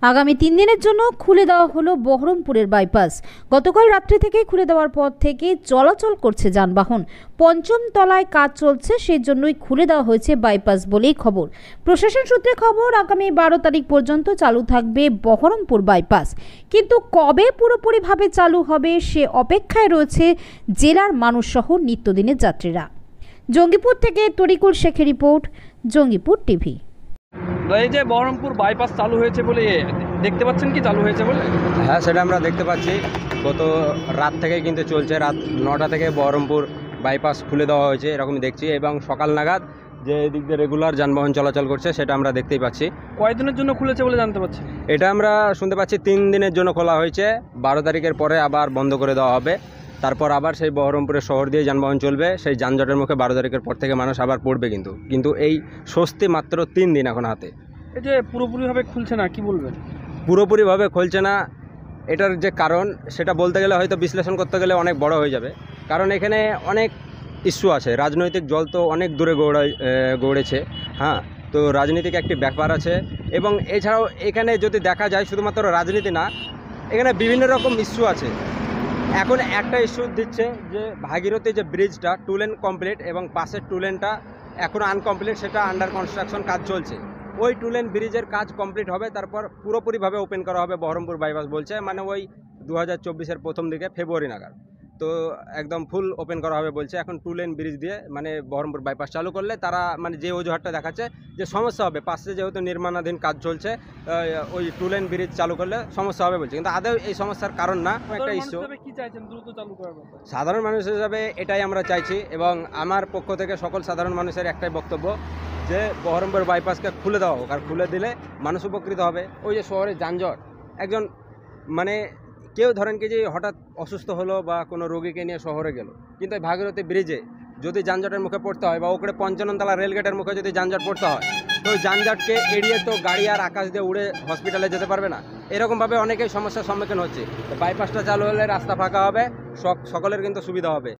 আগামী 3 দিনের জন্য খুলে দেওয়া হলো বহরমপুরের বাইপাস। গতকাল রাত্রি থেকেই খুলে দেওয়ার পর থেকে চলাচল করছে যানবাহন। পঞ্চম তলায় কাজ চলছে, সেই জন্যই খুলে দেওয়া হয়েছে বাইপাস বলেই খবর। প্রশাসন সূত্রে খবর, আগামী 12 তারিখ পর্যন্ত চালু থাকবে বহরমপুর বাইপাস। কিন্তু কবে পুরোপুরিভাবে চালু হবে সে অপেক্ষায় রয়েছে জেলার মানুষ সহ নিত্যদিনের যাত্রীরা। জঙ্গিপুর থেকে তরিকুল শেখের রিপোর্ট, জঙ্গিপুর টিভি। এই যে বহরমপুর বাইপাস চালু হয়েছে বলে দেখতে পাচ্ছেন কি চালু হয়েছে বলে? হ্যাঁ, সেটা আমরা দেখতে পাচ্ছি। গত রাত থেকে কিন্তু চলছে, রাত 9টা থেকে বহরমপুর বাইপাস খুলে দেওয়া হয়েছে এরকমই দেখছি, এবং সকাল নাগাদ যে দিক দিয়ে রেগুলার যানবাহন চলাচল করছে সেটা আমরা দেখতেই পাচ্ছি। কয়দিনের জন্য খুলেছে বলে জানতে পারছি? এটা আমরা শুনতে পাচ্ছি 3 দিনের জন্য খোলা হয়েছে। 12 তারিখের পরে আবার বন্ধ করে দেওয়া হবে। তারপর আবার সেই বহরমপুরের শহর দিয়ে যানবাহন চলবে। সেই যানজটের মুখে 12 তারিখের পর থেকে মানুষ আবার পড়বে, কিন্তু এই স্বস্তি মাত্র 3 দিন এখন হাতে। এই যে পুরোপুরিভাবে খুলছে না, কি বলবেন? পুরোপুরিভাবে খুলছে না, এটার যে কারণ সেটা বলতে গেলে হয়তো বিশ্লেষণ করতে গেলে অনেক বড় হয়ে যাবে। কারণ এখানে অনেক ইস্যু আছে, রাজনৈতিক জল তো অনেক দূরে গড়েছে। হ্যাঁ, তো রাজনীতিক একটি ব্যাপার আছে, এবং এছাড়াও এখানে যদি দেখা যায় শুধুমাত্র রাজনীতি না, এখানে বিভিন্ন রকম ইস্যু আছে। এখন একটা ইস্যু দিচ্ছে যে ভাগীরথী যে ব্রিজটা 2 লেন কমপ্লিট এবং পাশের 2 লেনটা এখনও আনকমপ্লিট, সেটা আন্ডার কনস্ট্রাকশন কাজ চলছে। ওই 2 লেন ব্রিজের কাজ কমপ্লিট হবে, তারপর পুরোপুরিভাবে ওপেন করা হবে বহরমপুর বাইপাস বলছে, মানে ওই 2024-এর প্রথম দিকে, ফেব্রুয়ারি নাগাদ। তো একদম ফুল ওপেন করা হবে বলছে। এখন 2 লেন ব্রিজ দিয়ে মানে বহরমপুর বাইপাস চালু করলে তারা মানে যে অজুহাতটা দেখাচ্ছে যে সমস্যা হবে, পাশে যেহেতু নির্মাণাধীন কাজ চলছে, ওই 2 লেন ব্রিজ চালু করলে সমস্যা হবে বলছে, কিন্তু আদৌ এই সমস্যার কারণ না। একটা ইস্যু কি চাইছেন দ্রুত চালু করার ব্যাপারে? সাধারণ মানুষ হিসাবে এটাই আমরা চাইছি, এবং আমার পক্ষ থেকে সকল সাধারণ মানুষের একটাই বক্তব্য যে বহরমপুর বাইপাসকে খুলে দেওয়া হোক, আর খুলে দিলে মানুষ উপকৃত হবে। ওই যে শহরের যানজট, একজন মানে কেউ ধরেন কি যে হঠাৎ অসুস্থ হলো বা কোনো রোগীকে নিয়ে শহরে গেল, কিন্তু এই ভাগীরথী ব্রিজে যদি যানজটের মুখে পড়তে হয়, বা ওখানে 55 তলা রেলগেটের মুখে যদি যানজট পড়তে হয়, তো ওই যানজটকে এড়িয়ে তো গাড়ি আর আকাশ দিয়ে উড়ে হসপিটালে যেতে পারবে না। এরকমভাবে অনেকেই সমস্যার সম্মুখীন হচ্ছে। তো বাইপাসটা চালু হলে রাস্তা ফাঁকা হবে, সকলের কিন্তু সুবিধা হবে।